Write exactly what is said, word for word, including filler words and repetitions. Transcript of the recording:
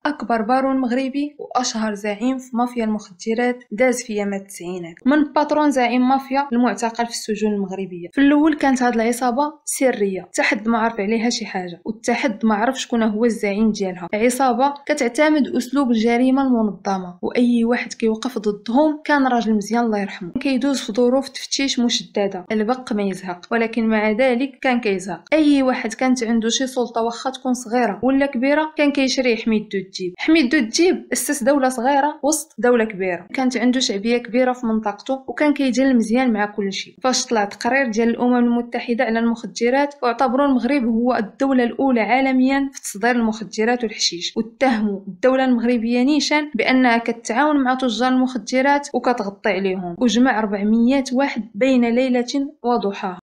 أكبر بارون مغربي وأشهر زعيم في مافيا المخدرات داز في أيام التسعينات، من باترون زعيم مافيا المعتقل في السجون المغربية. في الأول كانت هاد العصابة سرية، حتى حد ما عرف عليها شي حاجة، وحتى حد ما عرف شكون هو الزعيم ديالها. العصابة كتعتمد أسلوب الجريمة المنظمة، وأي واحد كيوقف ضدهم كان راجل مزيان الله يرحمه. كيدوز في ظروف تفتيش مشددة، البق ما يزهق، ولكن مع ذلك كان كيزهق. أي واحد كانت عنده شي سلطة واخا تكون صغيرة ولا كبيرة كان كيشري حميد دودجيب. حميد دودجيب أسس دولة صغيرة وسط دولة كبيرة، كانت عنده شعبية كبيرة في منطقته وكان كيدير مزيان مع كل شيء. فاش طلع تقرير ديال الأمم المتحدة على المخدرات واعتبروا المغرب هو الدولة الأولى عالميا في تصدير المخدرات والحشيش، واتهموا الدولة المغربية نيشان بأنها كتعاون مع تجار المخدرات وكتغطي عليهم، وجمع أربعمية واحد بين ليلة وضحاها.